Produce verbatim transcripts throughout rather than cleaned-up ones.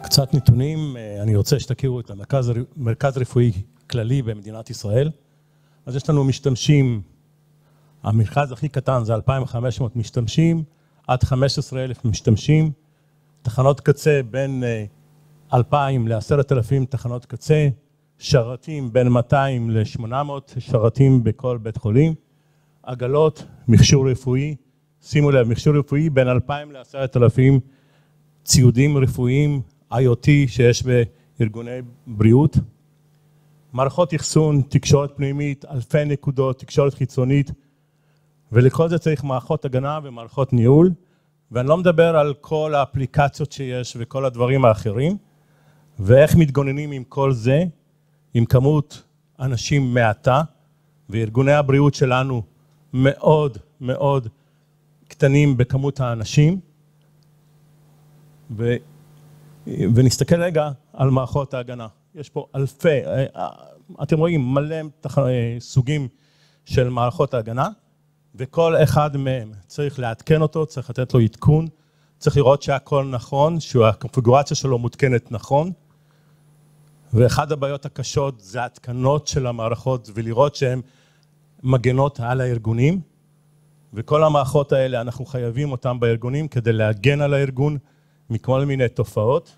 קצת נתונים, אני רוצה שתכירו את המרכז, מרכז רפואי כללי במדינת ישראל. אז יש לנו משתמשים, המרכז הכי קטן זה אלפיים וחמש מאות משתמשים, עד חמישה עשר אלף משתמשים, תחנות קצה בין אלפיים ל-עשרת אלפים תחנות קצה, שרתים בין מאתיים ל-שמונה מאות שרתים בכל בית חולים, עגלות, מכשור רפואי, שימו לב, מכשור רפואי בין אלפיים ל-עשרת אלפים ציודים רפואיים, איי או טי שיש בארגוני בריאות, מערכות אחסון, תקשורת פנימית, אלפי נקודות, תקשורת חיצונית, ולכל זה צריך מערכות הגנה ומערכות ניהול, ואני לא מדבר על כל האפליקציות שיש וכל הדברים האחרים, ואיך מתגוננים עם כל זה, עם כמות אנשים מעטה, וארגוני הבריאות שלנו מאוד מאוד קטנים בכמות האנשים, ו... ונסתכל רגע על מערכות ההגנה. יש פה אלפי, אתם רואים מלא סוגים של מערכות ההגנה, וכל אחד מהם צריך לעדכן אותו, צריך לתת לו עדכון, צריך לראות שהכל נכון, שהקונפיגורציה שלו מותקנת נכון, ואחד הבעיות הקשות זה ההתקנות של המערכות, ולראות שהן מגנות על הארגונים, וכל המערכות האלה אנחנו חייבים אותם בארגונים, כדי להגן על הארגון מכל מיני תופעות,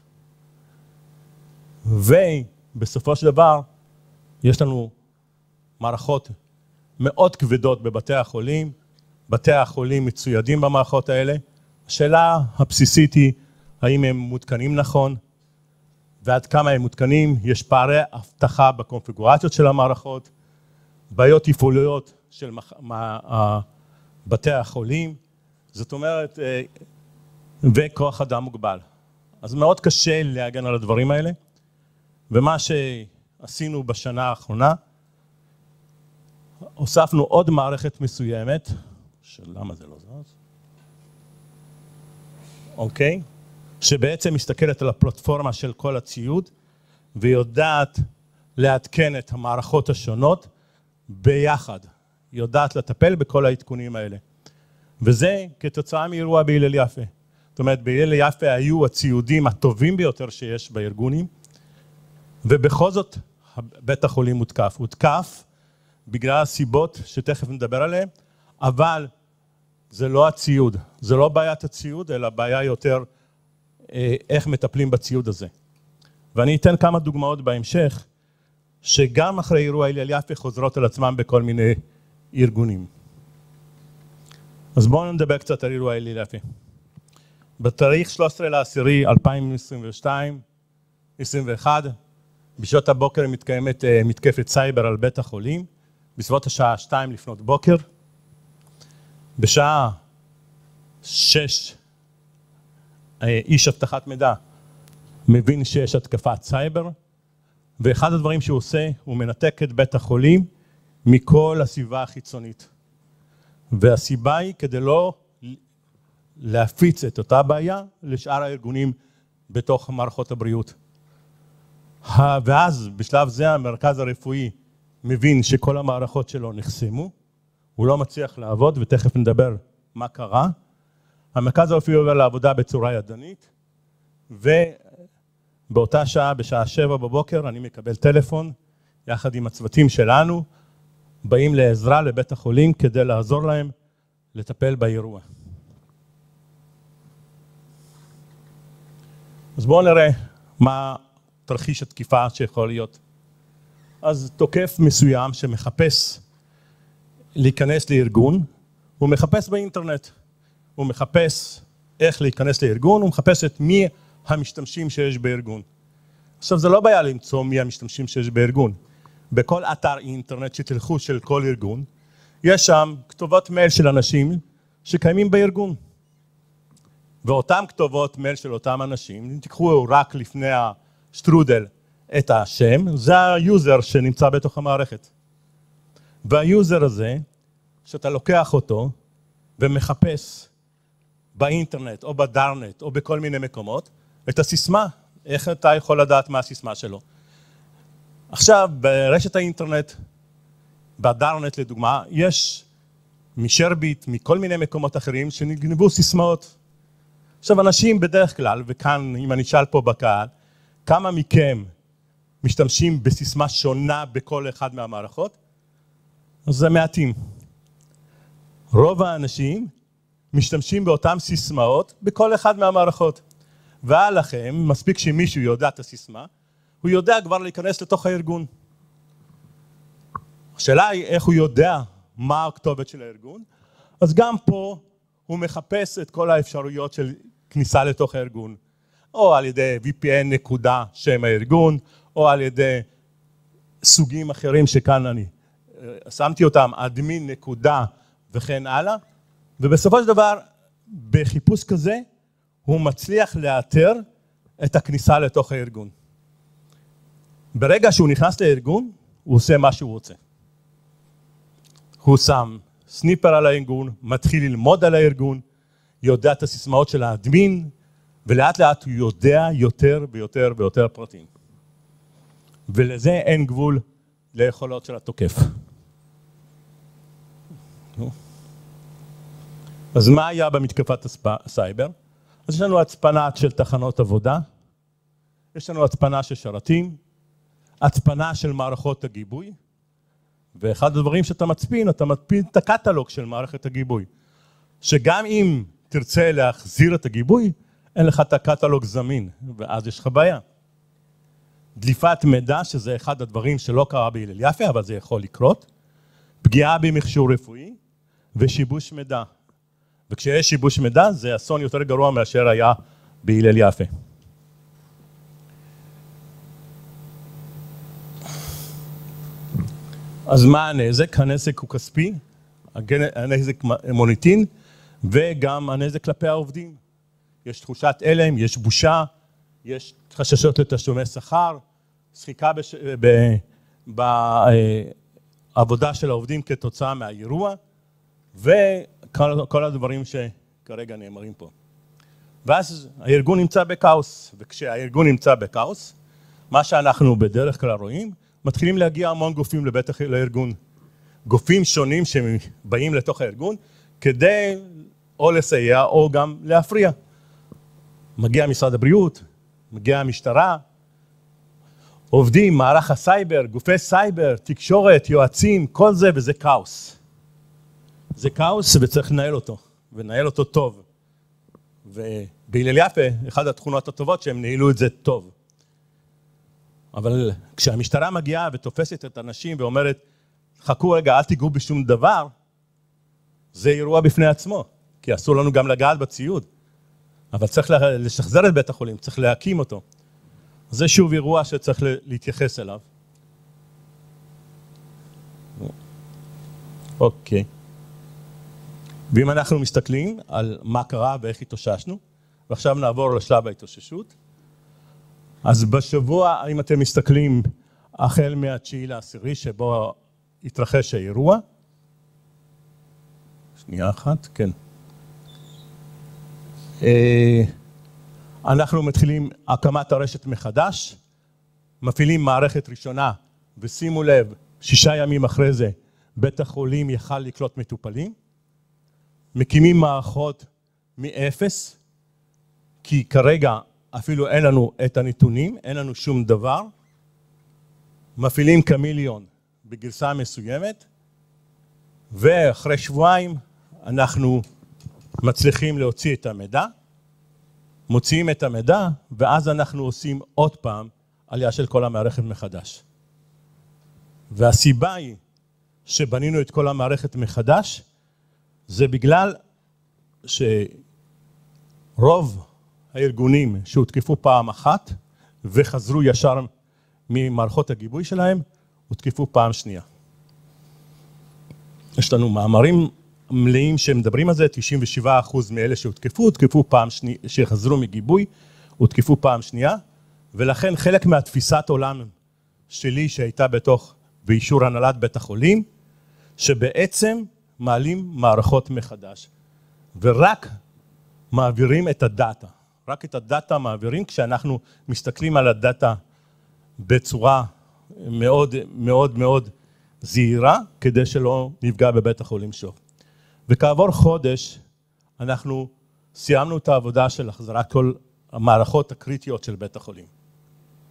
ובסופו של דבר יש לנו מערכות מאוד כבדות בבתי החולים, בתי החולים מצוידים במערכות האלה, השאלה הבסיסית היא האם הם מותקנים נכון, ועד כמה הם מותקנים, יש פערי אבטחה בקונפיגורציות של המערכות, בעיות תפעוליות של בתי החולים, זאת אומרת, וכוח אדם מוגבל. אז מאוד קשה להגן על הדברים האלה, ומה שעשינו בשנה האחרונה, הוספנו עוד מערכת מסוימת, שלמה זה לא זז? אוקיי? שבעצם מסתכלת על הפלטפורמה של כל הציוד, ויודעת לעדכן את המערכות השונות ביחד, יודעת לטפל בכל העדכונים האלה. וזה כתוצאה מאירוע בהלל יפה. זאת אומרת, בהלל יפה היו הציודים הטובים ביותר שיש בארגונים, ובכל זאת בית החולים מותקף. הותקף בגלל הסיבות שתכף נדבר עליהן, אבל זה לא הציוד, זה לא בעיית הציוד, אלא בעיה יותר איך מטפלים בציוד הזה. ואני אתן כמה דוגמאות בהמשך, שגם אחרי אירוע הלל יפה חוזרות על עצמם בכל מיני ארגונים. אז בואו נדבר קצת על אירוע הלל יפה. בתאריך שלושה עשר לאוקטובר אלפיים עשרים ושתיים עשרים ואחת, בשעות הבוקר מתקיימת מתקפת סייבר על בית החולים, בסביבות השעה שתיים לפנות בוקר. בשעה שש, איש אבטחת מידע מבין שיש התקפת סייבר, ואחד הדברים שהוא עושה, הוא מנתק את בית החולים מכל הסביבה החיצונית. והסיבה היא כדי לא להפיץ את אותה בעיה לשאר הארגונים בתוך מערכות הבריאות. ואז בשלב זה המרכז הרפואי מבין שכל המערכות שלו נחסמו, הוא לא מצליח לעבוד, ותכף נדבר מה קרה. המרכז הרפואי עובר לעבודה בצורה ידנית, ובאותה שעה, בשעה שבע בבוקר, אני מקבל טלפון, יחד עם הצוותים שלנו, באים לעזרה לבית החולים כדי לעזור להם לטפל באירוע. אז בואו נראה מה תרחיש התקיפה שיכול להיות. אז תוקף מסוים שמחפש להיכנס לארגון, הוא מחפש באינטרנט, הוא מחפש איך להיכנס לארגון, הוא מחפש את מי המשתמשים שיש בארגון. עכשיו זה לא בעיה למצוא מי המשתמשים שיש בארגון. בכל אתר אינטרנט שתלכו של כל ארגון, יש שם כתובות מייל של אנשים שקיימים בארגון. ואותם כתובות מייל של אותם אנשים, אם תיקחו רק לפני השטרודל את השם, זה היוזר שנמצא בתוך המערכת. והיוזר הזה, שאתה לוקח אותו ומחפש באינטרנט או בדארנט או בכל מיני מקומות, את הסיסמה, איך אתה יכול לדעת מה הסיסמה שלו. עכשיו, ברשת האינטרנט, בדארנט לדוגמה, יש משרביט, מכל מיני מקומות אחרים שנגנבו סיסמאות. עכשיו, אנשים בדרך כלל, וכאן אם אני שאל פה בקהל, כמה מכם משתמשים בסיסמה שונה בכל אחד מהמערכות? אז זה מעטים. רוב האנשים משתמשים באותן סיסמאות בכל אחד מהמערכות. ועל לכם, מספיק שמישהו יודע את הסיסמה, הוא יודע כבר להיכנס לתוך הארגון. השאלה היא איך הוא יודע מה הכתובת של הארגון, אז גם פה הוא מחפש את כל האפשרויות של כניסה לתוך הארגון, או על ידי וי פי אן נקודה שם הארגון, או על ידי סוגים אחרים שכאן אני שמתי אותם, אדמין נקודה וכן הלאה, ובסופו של דבר בחיפוש כזה הוא מצליח לאתר את הכניסה לתוך הארגון. ברגע שהוא נכנס לארגון, הוא עושה מה שהוא רוצה. הוא שם סניפר על הארגון, מתחיל ללמוד על הארגון, יודע את הסיסמאות של האדמין, ולאט לאט הוא יודע יותר ויותר ויותר פרטים. ולזה אין גבול ליכולות של התוקף. אז מה היה במתקפת הסייבר? אז יש לנו הצפנה של תחנות עבודה, יש לנו הצפנה של שרתים, הצפנה של מערכות הגיבוי, ואחד הדברים שאתה מצפין, אתה מצפין את הקטלוג של מערכת הגיבוי, שגם אם תרצה להחזיר את הגיבוי, אין לך את הקטלוג זמין, ואז יש לך בעיה. דליפת מידע, שזה אחד הדברים שלא קרה בהלל יפה, אבל זה יכול לקרות, פגיעה במכשור רפואי ושיבוש מידע. וכשיש שיבוש מידע, זה אסון יותר גרוע מאשר היה בהלל יפה. אז מה הנזק? הנזק הוא כספי, הנזק מוניטין, וגם הנזק כלפי העובדים. יש תחושת אלם, יש בושה, יש חששות לתשלומי שכר, שחיקה בש... ב... בעבודה של העובדים כתוצאה מהאירוע, וכל הדברים שכרגע נאמרים פה. ואז הארגון נמצא בכאוס, וכשהארגון נמצא בכאוס, מה שאנחנו בדרך כלל רואים, מתחילים להגיע המון גופים לבית לארגון. גופים שונים שבאים לתוך הארגון, כדי או לסייע או גם להפריע. מגיע משרד הבריאות, מגיע המשטרה, עובדים, מערך הסייבר, גופי סייבר, תקשורת, יועצים, כל זה, וזה כאוס. זה כאוס וצריך לנהל אותו, ולנהל אותו טוב. ובהלל יפה, אחת התכונות הטובות שהם ניהלו את זה טוב. אבל כשהמשטרה מגיעה ותופסת את האנשים ואומרת, חכו רגע, אל תיגעו בשום דבר, זה אירוע בפני עצמו, כי אסור לנו גם לגעת בציוד. אבל צריך לשחזר את בית החולים, צריך להקים אותו. זה שוב אירוע שצריך להתייחס אליו. אוקיי. ואם אנחנו מסתכלים על מה קרה ואיך התאוששנו, ועכשיו נעבור לשלב ההתאוששות, אז בשבוע, אם אתם מסתכלים החל מהתשיעי לעשירי שבו התרחש האירוע, שנייה אחת, כן. אנחנו מתחילים הקמת הרשת מחדש, מפעילים מערכת ראשונה, ושימו לב, שישה ימים אחרי זה, בית החולים יכל לקלוט מטופלים, מקימים מערכות מאפס, כי כרגע אפילו אין לנו את הנתונים, אין לנו שום דבר, מפעילים כמיליון בגרסה מסוימת, ואחרי שבועיים אנחנו מצליחים להוציא את המידע, מוציאים את המידע, ואז אנחנו עושים עוד פעם עלייה של כל המערכת מחדש. והסיבה היא שבנינו את כל המערכת מחדש, זה בגלל שרוב הארגונים שהותקפו פעם אחת וחזרו ישר ממערכות הגיבוי שלהם, הותקפו פעם שנייה. יש לנו מאמרים מלאים שמדברים על זה, תשעים ושבעה אחוז מאלה שהותקפו, הותקפו פעם שנייה, שחזרו מגיבוי, הותקפו פעם שנייה, ולכן חלק מהתפיסת עולם שלי שהייתה בתוך, באישור הנהלת בית החולים, שבעצם מעלים מערכות מחדש, ורק מעבירים את הדאטה, רק את הדאטה מעבירים כשאנחנו מסתכלים על הדאטה בצורה מאוד מאוד מאוד זהירה, כדי שלא נפגע בבית החולים שוב. וכעבור חודש אנחנו סיימנו את העבודה של החזרת כל המערכות הקריטיות של בית החולים.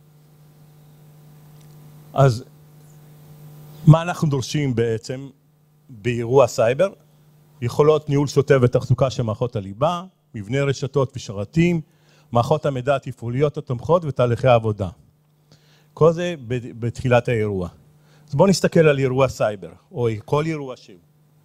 אז מה אנחנו דורשים בעצם באירוע סייבר? יכולות ניהול שוטף ותחזוקה של מערכות הליבה, מבנה רשתות ושרתים, מערכות המידע התפעוליות התומכות ותהליכי העבודה. כל זה בתחילת האירוע. אז בואו נסתכל על אירוע סייבר, או כל אירוע שהוא.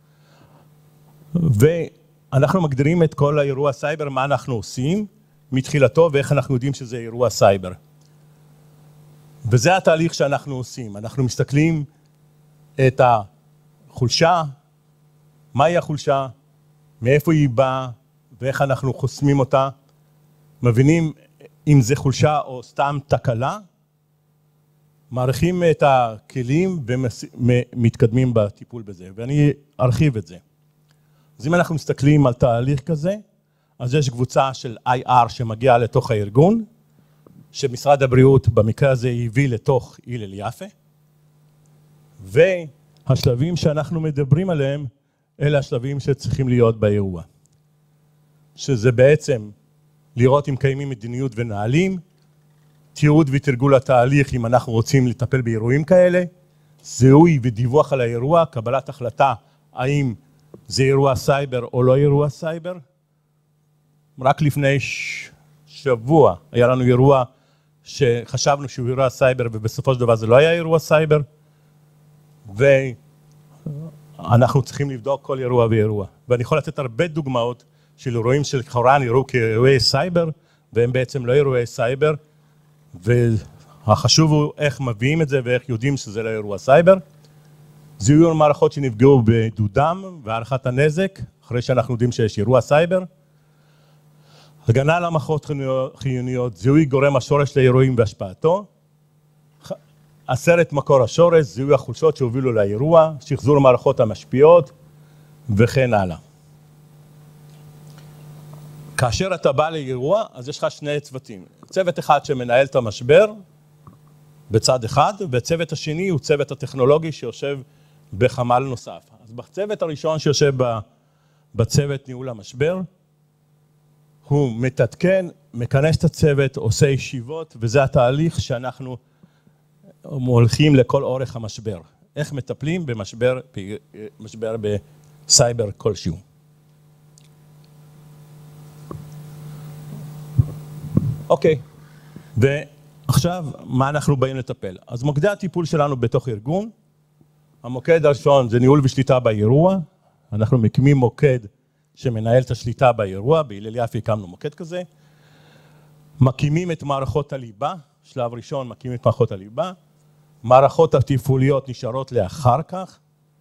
ואנחנו מגדירים את כל האירוע סייבר, מה אנחנו עושים מתחילתו ואיך אנחנו יודעים שזה אירוע סייבר. וזה התהליך שאנחנו עושים. אנחנו מסתכלים את החולשה, מהי החולשה, מאיפה היא באה ואיך אנחנו חוסמים אותה, מבינים אם זה חולשה או סתם תקלה, מעריכים את הכלים ומתקדמים בטיפול בזה, ואני ארחיב את זה. אז אם אנחנו מסתכלים על תהליך כזה, אז יש קבוצה של איי אר שמגיעה לתוך הארגון, שמשרד הבריאות במקרה הזה הביא לתוך הלל יפה, והשלבים שאנחנו מדברים עליהם, אלה השלבים שצריכים להיות באירוע. שזה בעצם לראות אם קיימים מדיניות ונהלים, תיעוד ותרגול התהליך אם אנחנו רוצים לטפל באירועים כאלה, זיהוי ודיווח על האירוע, קבלת החלטה האם זה אירוע סייבר או לא אירוע סייבר. רק לפני שבוע היה לנו אירוע שחשבנו שהוא אירוע סייבר ובסופו של דבר זה לא היה אירוע סייבר, ואנחנו צריכים לבדוק כל אירוע ואירוע. ואני יכול לתת הרבה דוגמאות של אירועים שלכאורה נראו כאירועי סייבר, והם בעצם לא אירועי סייבר, והחשוב הוא איך מביאים את זה ואיך יודעים שזה לא אירוע סייבר. זיהוי מערכות שנפגעו בדודם והערכת הנזק, אחרי שאנחנו יודעים שיש אירוע סייבר. הגנה על המערכות חיוניות, זיהוי גורם השורש לאירועים והשפעתו. הסרת מקור השורש, זיהוי החולשות שהובילו לאירוע, שחזור המערכות המשפיעות וכן הלאה. כאשר אתה בא לאירוע, אז יש לך שני צוותים. צוות אחד שמנהל את המשבר בצד אחד, והצוות השני הוא צוות הטכנולוגי שיושב בחמ"ל נוסף. אז בצוות הראשון שיושב בצוות ניהול המשבר, הוא מתעדכן, מכנס את הצוות, עושה ישיבות, וזה התהליך שאנחנו הולכים לכל אורך המשבר. איך מטפלים במשבר, משבר בסייבר כלשהו. אוקיי, ועכשיו מה אנחנו באים לטפל? אז מוקדי הטיפול שלנו בתוך ארגון, המוקד הראשון זה ניהול ושליטה באירוע, אנחנו מקימים מוקד שמנהל את השליטה באירוע, בהלל יפה הקמנו מוקד כזה, מקימים את מערכות הליבה, שלב ראשון מקימים את מערכות הליבה, מערכות התפעוליות נשארות לאחר כך,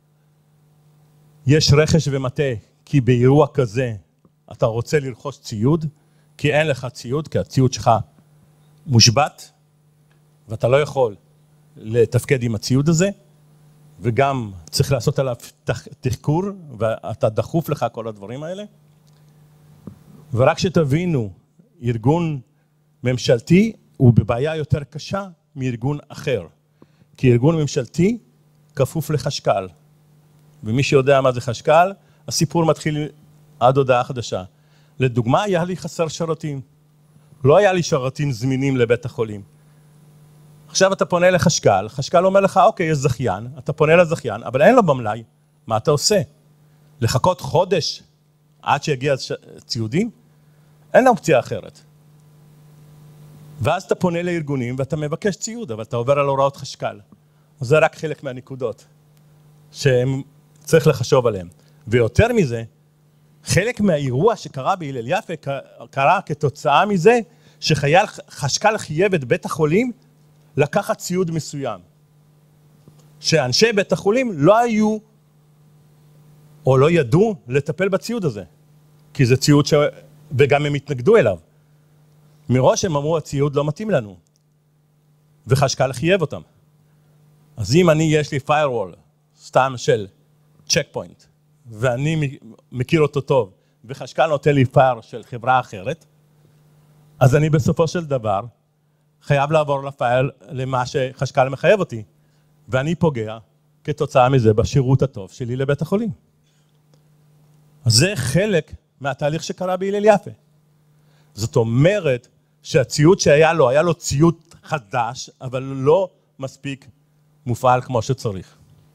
יש רכש ומטה, כי באירוע כזה אתה רוצה לרכוש ציוד, כי אין לך ציוד, כי הציוד שלך מושבת, ואתה לא יכול לתפקד עם הציוד הזה, וגם צריך לעשות עליו תחקור, ואתה דחוף לך כל הדברים האלה. ורק שתבינו, ארגון ממשלתי הוא בבעיה יותר קשה מארגון אחר. כי ארגון ממשלתי כפוף לחשכ"ל. ומי שיודע מה זה חשכ"ל, הסיפור מתחיל עד הודעה חדשה. לדוגמה, היה לי חסר שרתים. לא היה לי שרתים זמינים לבית החולים. עכשיו אתה פונה לחשכ"ל, חשכ"ל אומר לך, אוקיי, יש זכיין, אתה פונה לזכיין, אבל אין לו במלאי, מה אתה עושה? לחכות חודש עד שיגיע ציודים? אין אופציה אחרת. ואז אתה פונה לארגונים ואתה מבקש ציוד, אבל אתה עובר על הוראות חשכ"ל. זה רק חלק מהנקודות שצריך לחשוב עליהן. ויותר מזה, חלק מהאירוע שקרה בהלל יפה קרה כתוצאה מזה שחייל חשכ"ל חייב את בית החולים לקחת ציוד מסוים. שאנשי בית החולים לא היו או לא ידעו לטפל בציוד הזה. כי זה ציוד ש... וגם הם התנגדו אליו. מראש הם אמרו, הציוד לא מתאים לנו. וחשכ"ל חייב אותם. אז אם אני, יש לי firewall, סתם של check point, ואני מכיר אותו טוב, וחשכ"ל נותן לי פייר של חברה אחרת, אז אני בסופו של דבר חייב לעבור לפייל למה שחשכ"ל מחייב אותי, ואני פוגע כתוצאה מזה בשירות הטוב שלי לבית החולים. אז זה חלק מהתהליך שקרה בהלל יפה. זאת אומרת שהציוד שהיה לו, היה לו ציוד חדש, אבל לא מספיק מופעל כמו שצריך.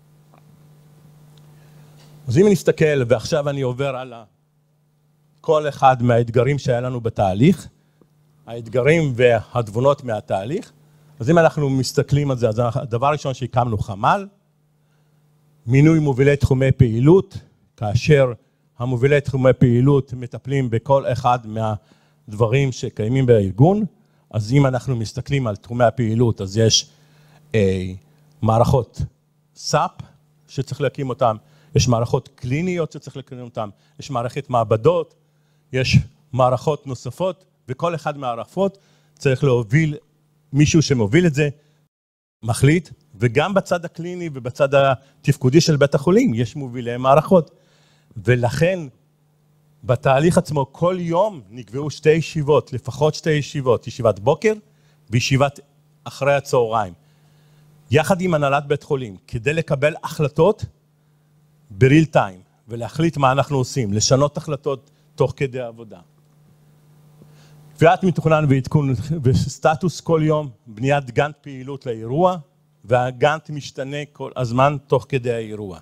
אז אם נסתכל, ועכשיו אני עובר על כל אחד מהאתגרים שהיה לנו בתהליך, האתגרים והתבונות מהתהליך, אז אם אנחנו מסתכלים על זה, אז הדבר הראשון שהקמנו חמ"ל, מינוי מובילי תחומי פעילות, כאשר המובילי תחומי פעילות מטפלים בכל אחד מהדברים שקיימים בארגון, אז אם אנחנו מסתכלים על תחומי הפעילות, אז יש אה, מערכות סאפ שצריך להקים אותם, יש מערכות קליניות שצריך להקים אותם, יש מערכת מעבדות, יש מערכות נוספות, וכל אחד מהערכות צריך להוביל מישהו שמוביל את זה, מחליט, וגם בצד הקליני ובצד התפקודי של בית החולים יש מובילי מערכות, ולכן בתהליך עצמו כל יום נקבעו שתי ישיבות, לפחות שתי ישיבות, ישיבת בוקר וישיבת אחרי הצהריים, יחד עם הנהלת בית חולים, כדי לקבל החלטות בריל טיים, ולהחליט מה אנחנו עושים, לשנות החלטות תוך כדי עבודה. קביעת מתוכנן ועדכון וסטטוס כל יום, בניית גאנט פעילות לאירוע, והגאנט משתנה כל הזמן תוך כדי האירוע.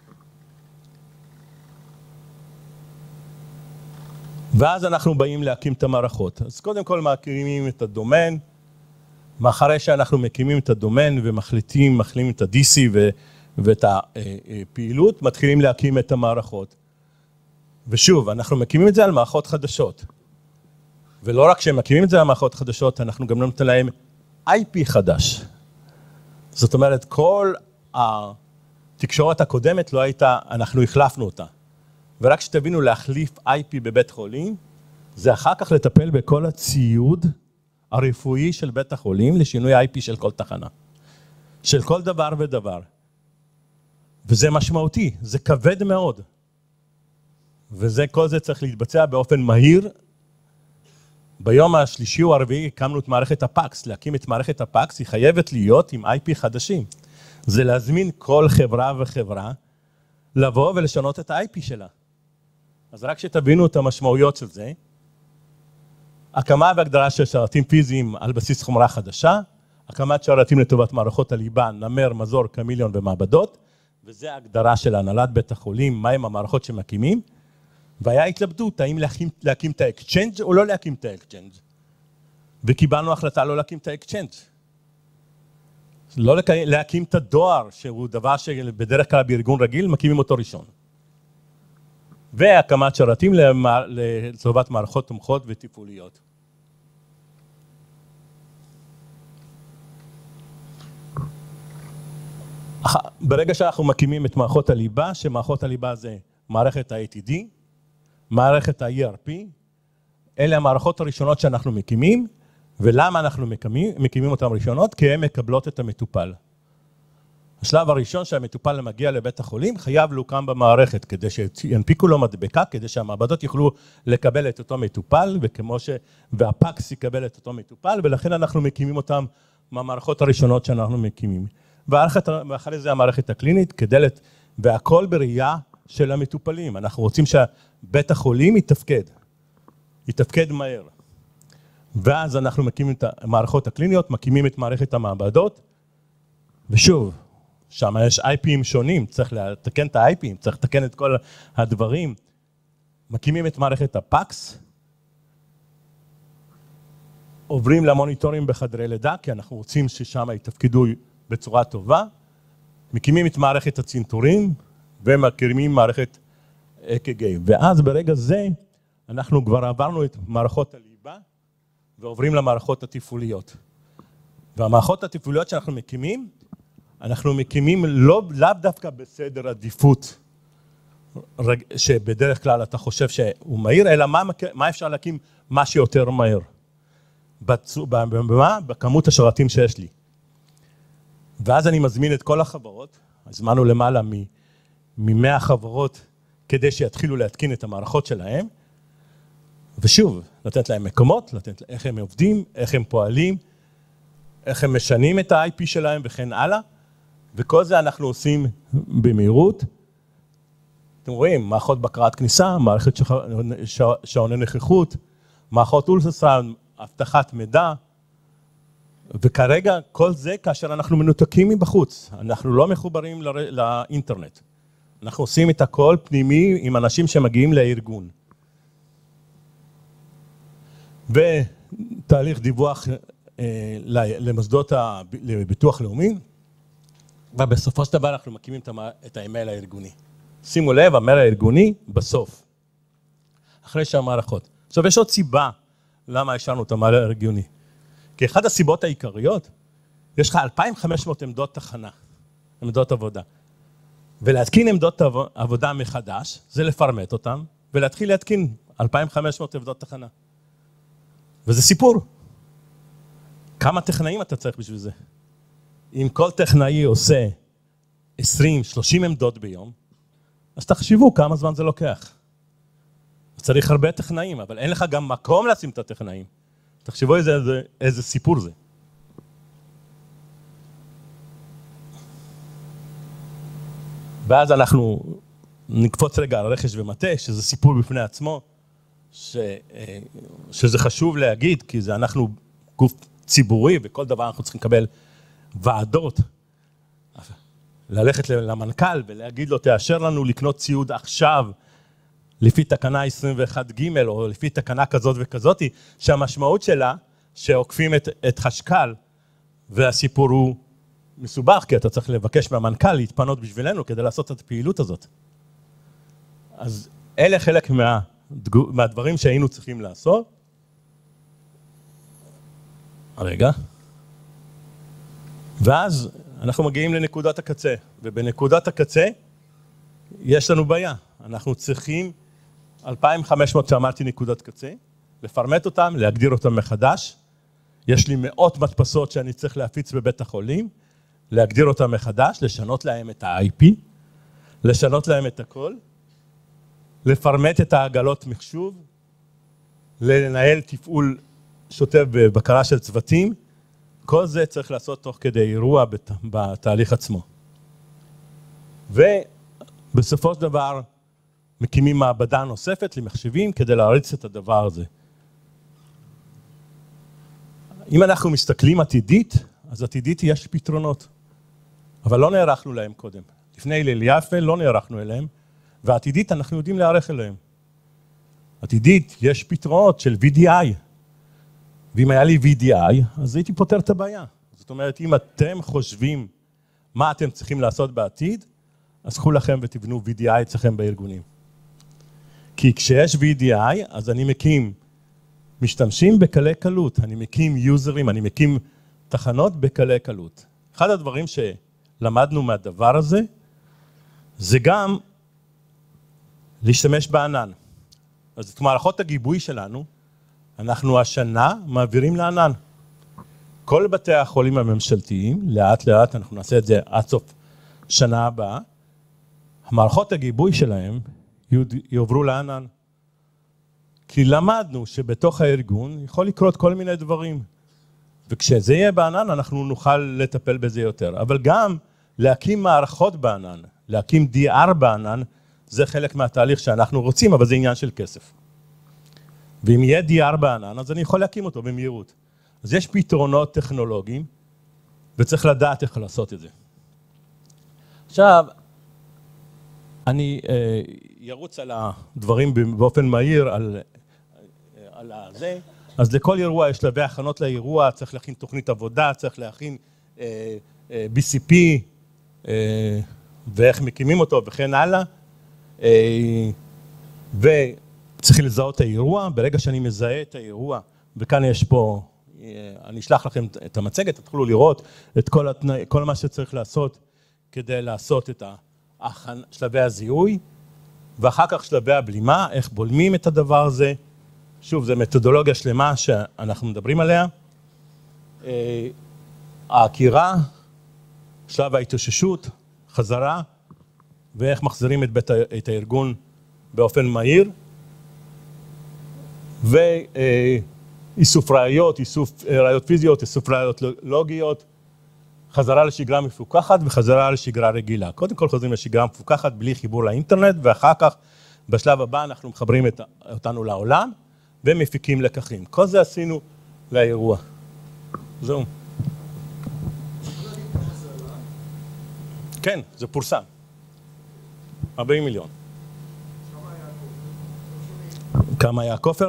ואז אנחנו באים להקים את המערכות. אז קודם כל מקימים את הדומיין, מאחרי שאנחנו מקימים את הדומיין ומחליטים, מחליטים את ה-די סי ואת הפעילות, מתחילים להקים את המערכות. ושוב, אנחנו מקימים את זה על מערכות חדשות. ולא רק שהם מקימים את זה על מערכות חדשות, אנחנו גם נותנים להם איי פי חדש. זאת אומרת, כל התקשורת הקודמת לא הייתה, אנחנו החלפנו אותה. ורק שתבינו להחליף איי פי בבית חולים, זה אחר כך לטפל בכל הציוד הרפואי של בית החולים לשינוי איי פי של כל תחנה. של כל דבר ודבר. וזה משמעותי, זה כבד מאוד. וזה, כל זה צריך להתבצע באופן מהיר. ביום השלישי או הרביעי הקמנו את מערכת הפקס. להקים את מערכת הפקס היא חייבת להיות עם איי פי חדשים. זה להזמין כל חברה וחברה לבוא ולשנות את ה-איי פי שלה. אז רק שתבינו את המשמעויות של זה, הקמה והגדרה של שרתים פיזיים על בסיס חומרה חדשה, הקמת שרתים לטובת מערכות הליבה, נמר, מזור, קמיליון ומעבדות, וזה ההגדרה של הנהלת בית החולים, מהם המערכות שמקימים, והיה התלבטות, האם להקים, להקים את האקצ'יינג' או לא להקים את האקצ'יינג'. וקיבלנו החלטה לא להקים את האקצ'יינג'. לא להקים את הדואר, שהוא דבר שבדרך כלל בארגון רגיל, מקימים אותו ראשון. והקמת שרתים לטובת מערכות תומכות וטיפוליות. ברגע שאנחנו מקימים את מערכות הליבה, שמערכות הליבה זה מערכת ה-איי טי די, מערכת ה-אי אר פי, אלה המערכות הראשונות שאנחנו מקימים, ולמה אנחנו מקימים, מקימים אותן ראשונות? כי הן מקבלות את המטופל. השלב הראשון שהמטופל מגיע לבית החולים, חייב להוקם במערכת, כדי שינפיקו לו מדבקה, כדי שהמעבדות יוכלו לקבל את אותו מטופל, וכמו ש... והפקס יקבל את אותו מטופל, ולכן אנחנו מקימים אותם מהמערכות הראשונות שאנחנו מקימים. ואחרי זה המערכת הקלינית, כדי לת... והכל בראייה של המטופלים. אנחנו רוצים שבית החולים יתפקד, יתפקד מהר. ואז אנחנו מקימים את המערכות הקליניות, מקימים את מערכת המעבדות, ושוב, שם יש איי פי'ים שונים, צריך לתקן את ה-איי פי'ים, צריך לתקן את כל הדברים. מקימים את מערכת הפקס, עוברים למוניטורים בחדרי לידה, כי אנחנו רוצים ששם יתפקדו בצורה טובה, מקימים את מערכת הצנתורים, ומקימים מערכת אק"ג. ואז ברגע זה, אנחנו כבר עברנו את מערכות הליבה, ועוברים למערכות התפעוליות. והמערכות התפעוליות שאנחנו מקימים, אנחנו מקימים לא, לאו דווקא בסדר עדיפות, שבדרך כלל אתה חושב שהוא מהיר, אלא מה, מה אפשר להקים מה שיותר מהר. במה? בכמות השרתים שיש לי. ואז אני מזמין את כל החברות, הזמנו למעלה מ-מאה חברות, כדי שיתחילו להתקין את המערכות שלהם, ושוב, לתת להם מקומות, לתת איך הם עובדים, איך הם פועלים, איך הם משנים את ה-איי פי שלהם וכן הלאה, וכל זה אנחנו עושים במהירות. אתם רואים, מערכות בקרת כניסה, מערכת שעוני נוכחות, מערכות אולטרסאונד, אבטחת מידע, וכרגע כל זה כאשר אנחנו מנותקים מבחוץ, אנחנו לא מחוברים לאינטרנט. אנחנו עושים את הכל פנימי עם אנשים שמגיעים לארגון. ותהליך דיווח למוסדות לביטוח לאומי, ובסופו של דבר אנחנו מקימים את האימייל הארגוני. שימו לב, המייל הארגוני בסוף, אחרי שהמערכות. עכשיו, יש עוד סיבה למה השארנו את המייל הארגוני. כי אחת הסיבות העיקריות, יש לך אלפיים וחמש מאות עמדות תחנה, עמדות עבודה. ולהתקין עמדות עבודה מחדש, זה לפרמט אותם, ולהתחיל להתקין אלפיים וחמש מאות עמדות תחנה. וזה סיפור. כמה טכנאים אתה צריך בשביל זה? אם כל טכנאי עושה עשרים שלושים עמדות ביום, אז תחשבו כמה זמן זה לוקח. צריך הרבה טכנאים, אבל אין לך גם מקום לשים את הטכנאים. תחשבו איזה, איזה, איזה סיפור זה. ואז אנחנו נקפוץ רגע על רכש ומטה, שזה סיפור בפני עצמו, ש, שזה חשוב להגיד, כי זה אנחנו גוף ציבורי, וכל דבר אנחנו צריכים לקבל ועדות, ללכת למנכ"ל ולהגיד לו, תאשר לנו לקנות ציוד עכשיו, לפי תקנה עשרים ואחת ג' או לפי תקנה כזאת וכזאת, שהמשמעות שלה, שעוקפים את, את חשקל, והסיפור הוא מסובך, כי אתה צריך לבקש מהמנכ"ל להתפנות בשבילנו, כדי לעשות את הפעילות הזאת. אז אלה חלק מה, מהדברים שהיינו צריכים לעשות. רגע. ואז אנחנו מגיעים לנקודת הקצה, ובנקודת הקצה יש לנו בעיה. אנחנו צריכים אלפיים וחמש מאות שאמרתי נקודת קצה, לפרמט אותם, להגדיר אותם מחדש. יש לי מאות מדפסות שאני צריך להפיץ בבית החולים, להגדיר אותם מחדש, לשנות להם את ה-איי פי, לשנות להם את הכל, לפרמט את העגלות מחשוב, לנהל תפעול שוטף בבקרה של צוותים, כל זה צריך לעשות תוך כדי אירוע בת... בתהליך עצמו. ובסופו של דבר, מקימים מעבדה נוספת למחשבים כדי להריץ את הדבר הזה. אם אנחנו מסתכלים עתידית, אז עתידית יש פתרונות, אבל לא נערכנו להם קודם. לפני הלל יפה לא נערכנו אליהם, ועתידית אנחנו יודעים להיערך אליהם. עתידית יש פתרונות של וי די איי, ואם היה לי וי די איי, אז הייתי פותר את הבעיה. זאת אומרת, אם אתם חושבים מה אתם צריכים לעשות בעתיד, אז קחו לכם ותבנו וי די איי אצלכם בארגונים. כי כשיש וי די איי, אז אני מקים משתמשים בקלי קלות, אני מקים יוזרים, אני מקים תחנות בקלי קלות. אחד הדברים שלמדנו מהדבר הזה, זה גם להשתמש בענן. אז את מערכות הגיבוי שלנו, אנחנו השנה מעבירים לענן. כל בתי החולים הממשלתיים, לאט לאט, אנחנו נעשה את זה עד סוף שנה הבאה, המערכות הגיבוי שלהם יעברו לענן. כי למדנו שבתוך הארגון יכול לקרות כל מיני דברים. וכשזה יהיה בענן, אנחנו נוכל לטפל בזה יותר. אבל גם להקים מערכות בענן, להקים די אר בענן, זה חלק מהתהליך שאנחנו רוצים, אבל זה עניין של כסף. ואם יהיה די אר בענן, אז אני יכול להקים אותו במהירות. אז יש פתרונות טכנולוגיים, וצריך לדעת איך לעשות את זה. עכשיו, אני אה, ירוץ על הדברים באופן מהיר, על, על זה. אז לכל אירוע יש שלבי הכנות לאירוע, צריך להכין תוכנית עבודה, צריך להכין אה, אה, בי סי פי, אה, ואיך מקימים אותו וכן הלאה. אה, וצריך לזהות את האירוע, ברגע שאני מזהה את האירוע, וכאן יש פה, אני אשלח לכם את המצגת, תתחילו לראות את כל, התנא, כל מה שצריך לעשות כדי לעשות את שלבי הזיהוי, ואחר כך שלבי הבלימה, איך בולמים את הדבר הזה. שוב, זו מתודולוגיה שלמה שאנחנו מדברים עליה. ההכירה, שלב ההתאוששות, חזרה, ואיך מחזירים את, בית, את הארגון באופן מהיר, ואיסוף ראיות, איסוף ראיות פיזיות, איסוף ראיות לוגיות, חזרה לשגרה מפוקחת וחזרה לשגרה רגילה. קודם כל חוזרים לשגרה מפוקחת בלי חיבור לאינטרנט, ואחר כך בשלב הבא אנחנו מחברים את, אותנו לעולם, ומפיקים לקחים. כל זה עשינו לאירוע. זהו. כן, זה פורסם. ארבעים מיליון. כמה היה הכופר?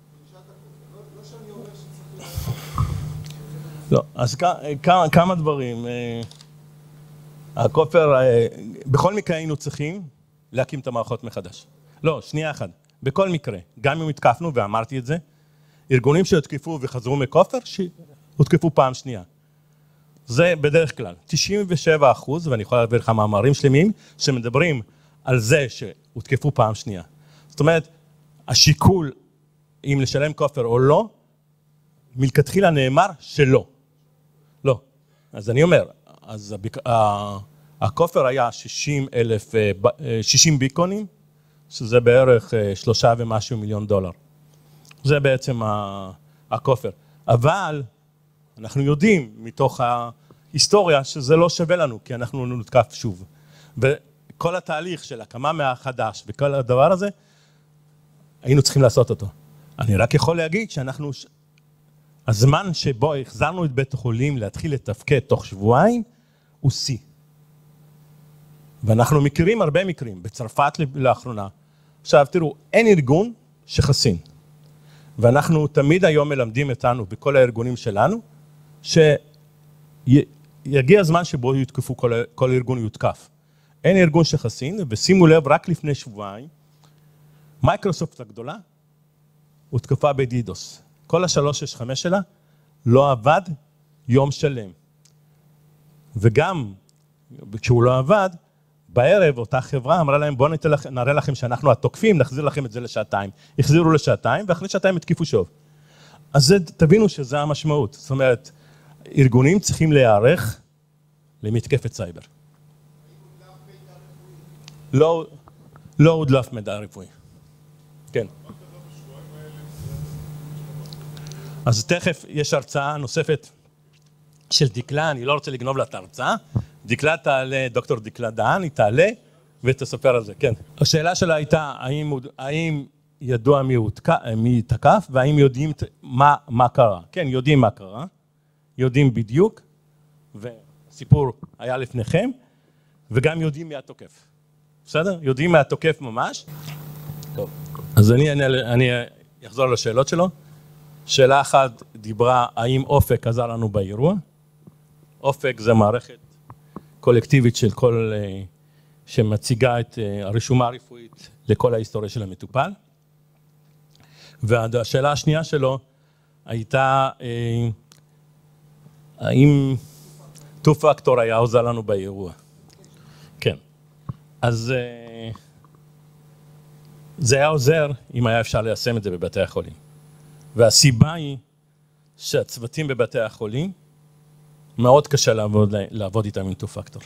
לא, אז כמה דברים. הכופר, בכל מקרה היינו צריכים להקים את המערכות מחדש. לא, שנייה אחת. בכל מקרה, גם אם התקפנו, ואמרתי את זה, ארגונים שהותקפו וחזרו מכופר, שהותקפו פעם שנייה. זה בדרך כלל. תשעים ושבעה אחוז, ואני יכול להעביר לך מאמרים שלמים, שמדברים על זה שהותקפו פעם שנייה. זאת אומרת, השיקול אם לשלם כופר או לא, מלכתחילה נאמר שלא. לא. אז אני אומר, אז הכופר היה שישים אלף, שישים ביקונים, שזה בערך שלושה ומשהו מיליון דולר. זה בעצם הכופר. אבל אנחנו יודעים מתוך ההיסטוריה שזה לא שווה לנו, כי אנחנו נותקף שוב. וכל התהליך של הקמה מהחדש וכל הדבר הזה, היינו צריכים לעשות אותו. אני רק יכול להגיד שאנחנו, הזמן שבו החזרנו את בית החולים להתחיל לתפקד תוך שבועיים, הוא שיא. ואנחנו מכירים הרבה מקרים, בצרפת לאחרונה. עכשיו תראו, אין ארגון שחסין. ואנחנו תמיד היום מלמדים אותנו בכל הארגונים שלנו, שיגיע הזמן שבו יותקפו, כל, כל ארגון יותקף. אין ארגון שחסין, ושימו לב, רק לפני שבועיים, מייקרוסופט הגדולה, הותקפה בדידוס. כל השלוש שש חמש שלה לא עבד יום שלם. וגם כשהוא לא עבד, בערב אותה חברה אמרה להם, בואו נראה לכם שאנחנו התוקפים, נחזיר לכם את זה לשעתיים. החזירו לשעתיים, ואחרי שעתיים התקיפו שוב. אז זה, תבינו שזה המשמעות. זאת אומרת, ארגונים צריכים להיערך למתקפת סייבר. לא, לא הודלף מידע רפואי. כן. אז תכף יש הרצאה נוספת של דקלה, אני לא רוצה לגנוב לה את ההרצאה. דקלה תעלה, דוקטור דקלה דהן, היא תעלה ותספר על זה, כן. השאלה שלה הייתה, האם, האם ידוע מי תקף, והאם יודעים מה, מה קרה. כן, יודעים מה קרה, יודעים בדיוק, והסיפור היה לפניכם, וגם יודעים מי התוקף. בסדר? יודעים מי התוקף ממש. טוב. אז אני, אני, אני אחזור לשאלות שלו. שאלה אחת דיברה, האם אופק עזר לנו באירוע? אופק זה מערכת קולקטיבית של כל, שמציגה את הרשומה הרפואית לכל ההיסטוריה של המטופל. והשאלה השנייה שלו הייתה, האם טו פקטור היה עוזר לנו באירוע? כן. אז זה היה עוזר אם היה אפשר ליישם את זה בבתי החולים. והסיבה היא שהצוותים בבתי החולים, מאוד קשה לעבוד, לעבוד איתם עם טו פקטור.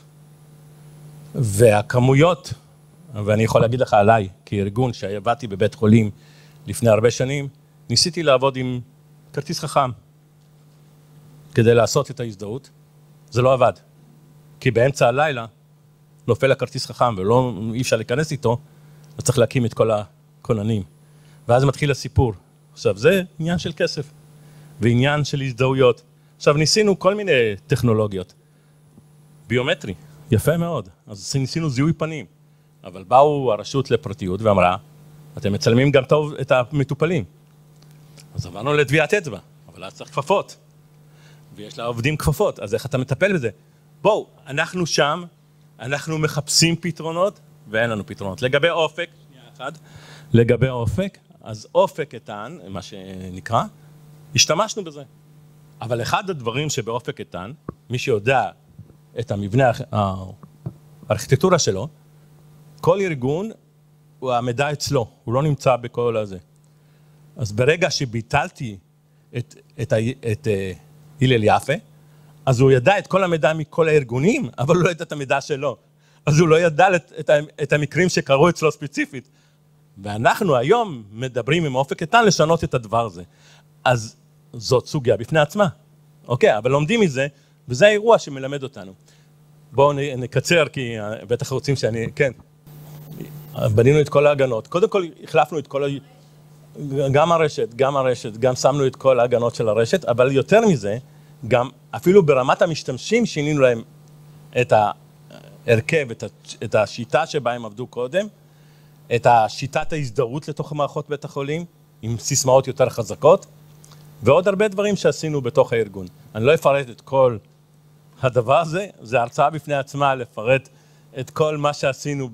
והכמויות, ואני יכול להגיד לך עליי, כארגון שעבדתי בבית חולים לפני הרבה שנים, ניסיתי לעבוד עם כרטיס חכם, כדי לעשות את ההזדהות, זה לא עבד. כי באמצע הלילה נופל הכרטיס חכם ולא אי אפשר להיכנס איתו, אז צריך להקים את כל הכוננים. ואז מתחיל הסיפור. עכשיו, זה עניין של כסף, ועניין של הזדהויות. עכשיו, ניסינו כל מיני טכנולוגיות. ביומטרי, יפה מאוד. אז ניסינו זיהוי פנים. אבל באו הרשות לפרטיות ואמרה, אתם מצלמים גם טוב את המטופלים. אז עברנו לטביעת אצבע, אבל אז צריך כפפות. ויש לה עובדים כפפות, אז איך אתה מטפל בזה? בואו, אנחנו שם, אנחנו מחפשים פתרונות, ואין לנו פתרונות. לגבי אופק, שנייה אחת, לגבי אופק, אז אופק איתן, מה שנקרא, השתמשנו בזה. אבל אחד הדברים שבאופק איתן, מי שיודע את המבנה, הארכיטקטורה שלו, כל ארגון, הוא המידע אצלו, הוא לא נמצא בכל הזה. אז ברגע שביטלתי את, את, את הלל יפה, אז הוא ידע את כל המידע מכל הארגונים, אבל הוא לא ידע את המידע שלו. אז הוא לא ידע את, את המקרים שקרו אצלו ספציפית. ואנחנו היום מדברים עם אופק איתן לשנות את הדבר הזה. אז זאת סוגיה בפני עצמה. אוקיי, אבל לומדים מזה, וזה האירוע שמלמד אותנו. בואו נקצר, כי בטח רוצים שאני, כן. בנינו את כל ההגנות. קודם כל החלפנו את כל, גם הרשת, גם הרשת, גם שמנו את כל ההגנות של הרשת, אבל יותר מזה, גם אפילו ברמת המשתמשים שינינו להם את, ה, ההרכב, את השיטה שבה הם עבדו קודם, את השיטת ההזדהות לתוך מערכות בית החולים, עם סיסמאות יותר חזקות, ועוד הרבה דברים שעשינו בתוך הארגון. אני לא אפרט את כל הדבר הזה, זה הרצאה בפני עצמה לפרט את כל מה שעשינו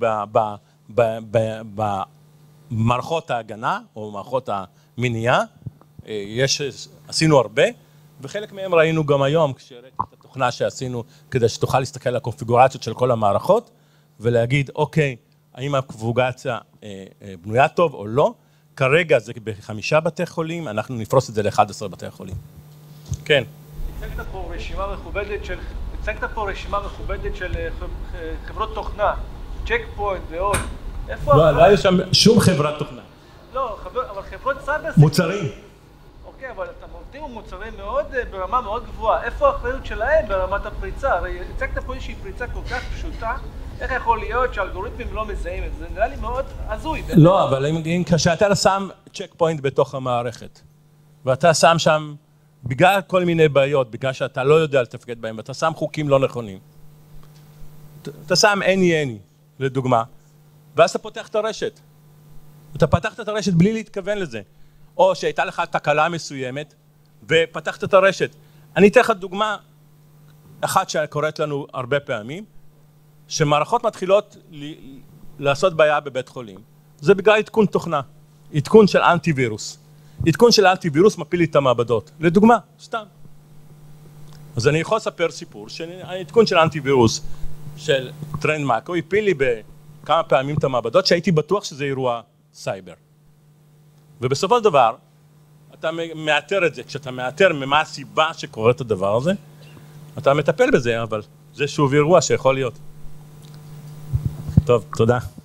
במערכות ההגנה, או מערכות המניעה. יש, עשינו הרבה, וחלק מהם ראינו גם היום, כשראיתי את התוכנה שעשינו, כדי שתוכל להסתכל על הקונפיגורציות של כל המערכות, ולהגיד, אוקיי, האם הקונפיגורציה בנויה טוב או לא. כרגע זה בחמישה בתי חולים, אנחנו נפרוס את זה ל-אחד עשר בתי חולים. כן. הצגת פה רשימה מכובדת של, הצגת פה רשימה מכובדת של חברות תוכנה, צ'ק פוינט ועוד. איפה... לא, לא היה שם שום חברת תוכנה. לא, אבל חברות סייבר... מוצרים. אוקיי, אבל אתם עובדים עם מוצרים מאוד, ברמה מאוד גבוהה. איפה האחריות שלהם ברמת הפריצה? הרי הצגת פה איזושהי פריצה כל כך פשוטה, איך יכול להיות שהאלגוריתמים לא מזהים את זה? זה נראה לי מאוד הזוי. לא, אבל אם כשאתה שם צ'ק פוינט בתוך המערכת, ואתה שם שם, בגלל כל מיני בעיות, בגלל שאתה לא יודע לתפקד בהם, ואתה שם חוקים לא נכונים, אתה שם any any, לדוגמה, ואז אתה פותח את הרשת. אתה פתחת את הרשת בלי להתכוון לזה. או שהייתה לך תקלה מסוימת, ופתחת את הרשת. אני אתן לך דוגמה אחת שקורית לנו הרבה פעמים, שמערכות מתחילות לעשות בעיה בבית חולים. זה בגלל עדכון תוכנה, עדכון של אנטי-וירוס. עדכון של אנטי-וירוס מפיל לי את המעבדות. לדוגמה, סתם. אז אני יכול לספר סיפור, שהעדכון של אנטי-וירוס של טרנד מאקו הפיל לי בכמה פעמים את המעבדות, שהייתי בטוח שזה אירוע סייבר. ובסופו של דבר, אתה מאתר את זה. כשאתה מאתר ממה הסיבה שקורה את הדבר הזה, אתה מטפל בזה, אבל זה שוב אירוע שיכול להיות. טוב, תודה.